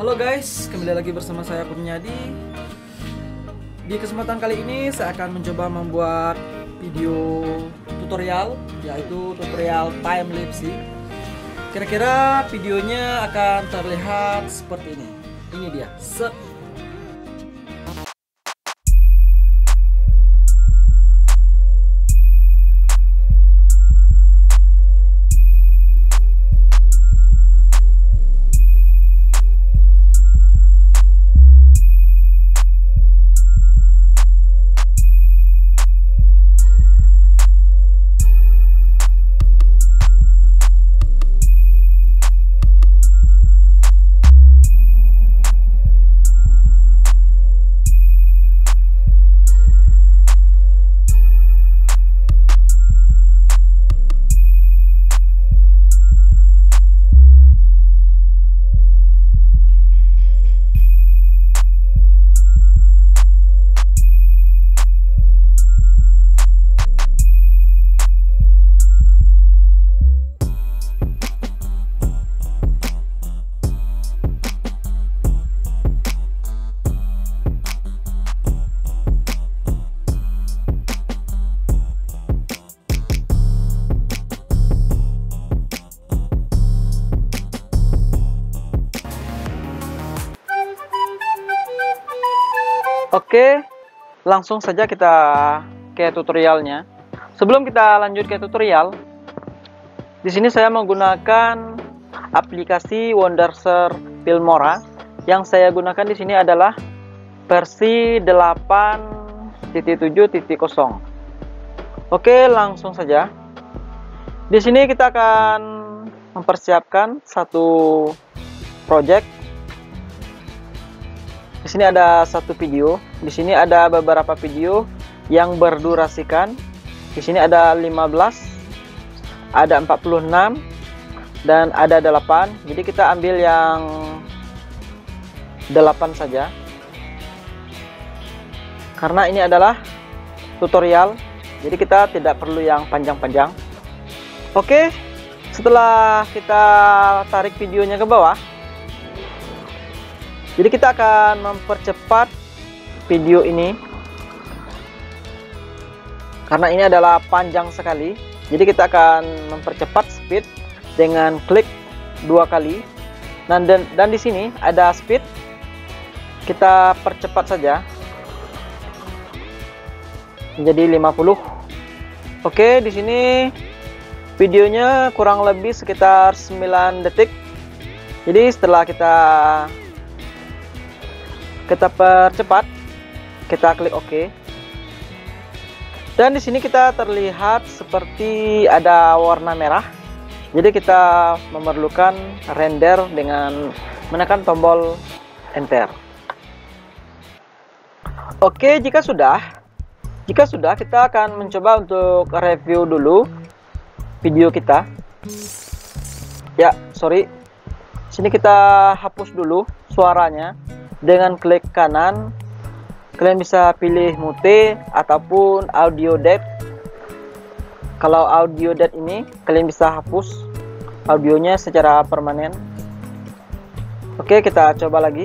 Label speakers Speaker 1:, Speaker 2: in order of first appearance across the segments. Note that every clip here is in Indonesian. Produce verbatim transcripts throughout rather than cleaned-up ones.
Speaker 1: Halo guys, kembali lagi bersama saya Kurniadi. Di kesempatan kali ini saya akan mencoba membuat video tutorial, yaitu tutorial time lapse. Kira-kira videonya akan terlihat seperti ini. Ini dia. Set. Oke, langsung saja kita ke tutorialnya. Sebelum kita lanjut ke tutorial, di sini saya menggunakan aplikasi Wondershare Filmora. Yang saya gunakan di sini adalah versi delapan titik tujuh titik nol. Oke, langsung saja. Di sini kita akan mempersiapkan satu project. Di sini ada satu video, di sini ada beberapa video yang berdurasikan. Di sini ada lima belas, ada empat puluh enam, dan ada delapan. Jadi kita ambil yang delapan saja. Karena ini adalah tutorial, jadi kita tidak perlu yang panjang-panjang. Oke, setelah kita tarik videonya ke bawah, jadi kita akan mempercepat video ini karena ini adalah panjang sekali. Jadi kita akan mempercepat speed dengan klik dua kali. Dan dan, dan di sini ada speed. Kita percepat saja menjadi lima puluh. Oke, di sini videonya kurang lebih sekitar sembilan detik. Jadi setelah kita kita percepat, kita klik OK, dan di sini kita terlihat seperti ada warna merah. Jadi kita memerlukan render dengan menekan tombol enter. Oke, jika sudah jika sudah kita akan mencoba untuk review dulu video kita. Ya, sorry, sini kita hapus dulu suaranya. Dengan klik kanan, kalian bisa pilih mute ataupun audio depth. Kalau audio depth ini, kalian bisa hapus audionya secara permanen. Oke, kita coba lagi.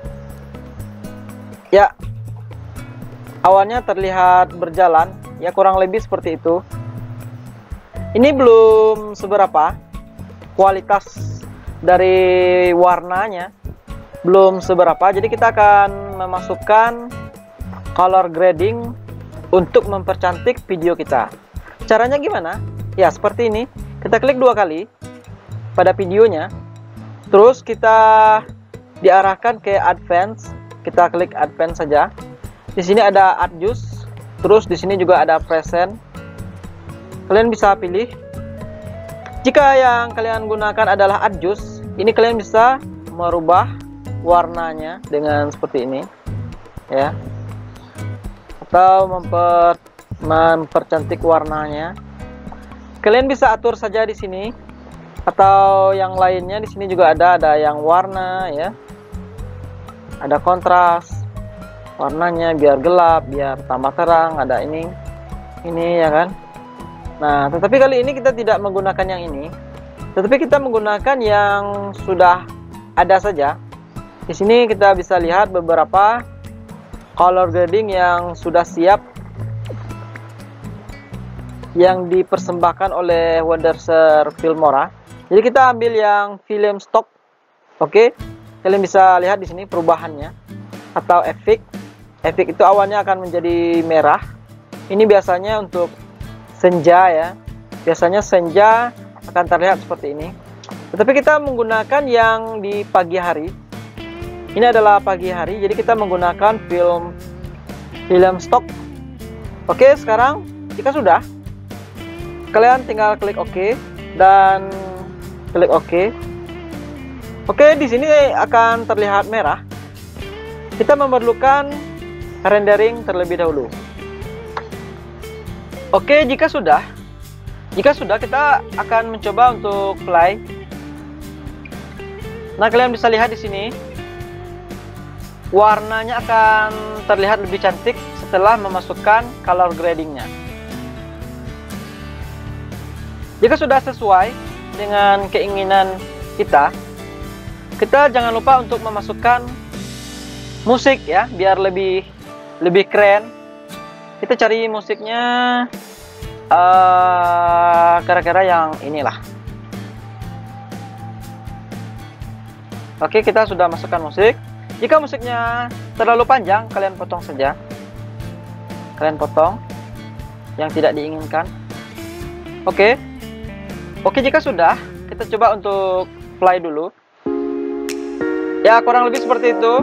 Speaker 1: Ya, awalnya terlihat berjalan, ya kurang lebih seperti itu. Ini belum seberapa kualitas dari warnanya. Belum seberapa, jadi kita akan memasukkan color grading untuk mempercantik video kita. Caranya gimana? Ya seperti ini. Kita klik dua kali pada videonya, terus kita diarahkan ke advance. Kita klik advance saja. Di sini ada adjust, terus di sini juga ada present. Kalian bisa pilih. Jika yang kalian gunakan adalah adjust, ini kalian bisa merubah warnanya dengan seperti ini, ya, atau memper mempercantik warnanya. Kalian bisa atur saja di sini, atau yang lainnya. Di sini juga ada ada yang warna, ya, ada kontras warnanya biar gelap, biar tambah terang. Ada ini, ini ya kan. Nah, tetapi kali ini kita tidak menggunakan yang ini, tetapi kita menggunakan yang sudah ada saja. Di sini kita bisa lihat beberapa color grading yang sudah siap, yang dipersembahkan oleh Wondershare Filmora. Jadi kita ambil yang film stock. Oke, kalian bisa lihat di sini perubahannya atau efek. Efek itu awalnya akan menjadi merah. Ini biasanya untuk senja ya. Biasanya senja akan terlihat seperti ini. Tetapi kita menggunakan yang di pagi hari. Ini adalah pagi hari, jadi kita menggunakan film film stock. Oke, sekarang jika sudah, kalian tinggal klik OK dan klik OK. Oke, di sini akan terlihat merah. Kita memerlukan rendering terlebih dahulu. Oke, jika sudah, jika sudah kita akan mencoba untuk play. Nah, kalian bisa lihat di sini. Warnanya akan terlihat lebih cantik setelah memasukkan color gradingnya. Jika sudah sesuai dengan keinginan kita, kita jangan lupa untuk memasukkan musik ya, biar lebih lebih keren. Kita cari musiknya uh, kira-kira yang inilah. Oke, kita sudah masukkan musik. Jika musiknya terlalu panjang, kalian potong saja. Kalian potong yang tidak diinginkan. Oke. Oke, jika sudah, kita coba untuk play dulu. Ya, kurang lebih seperti itu.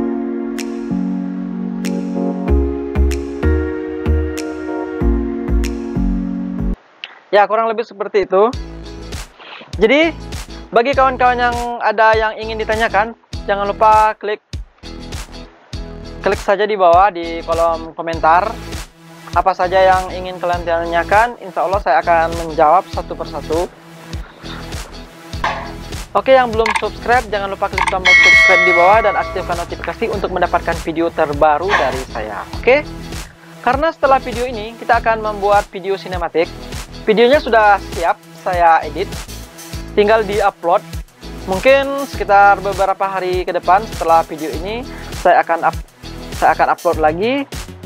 Speaker 1: Ya, kurang lebih seperti itu. Jadi, bagi kawan-kawan yang ada yang ingin ditanyakan, jangan lupa klik Klik saja di bawah di kolom komentar apa saja yang ingin kalian tanyakan. Insya Allah saya akan menjawab satu persatu. Oke, yang belum subscribe jangan lupa klik tombol subscribe di bawah dan aktifkan notifikasi untuk mendapatkan video terbaru dari saya. Oke, karena setelah video ini kita akan membuat video sinematik. Videonya sudah siap, saya edit, tinggal di-upload. Mungkin sekitar beberapa hari ke depan setelah video ini saya akan up Saya akan upload lagi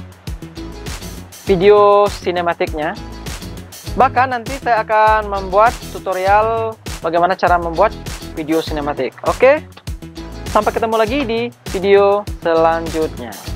Speaker 1: video sinematiknya. Bahkan nanti saya akan membuat tutorial bagaimana cara membuat video sinematik. Oke, sampai ketemu lagi di video selanjutnya.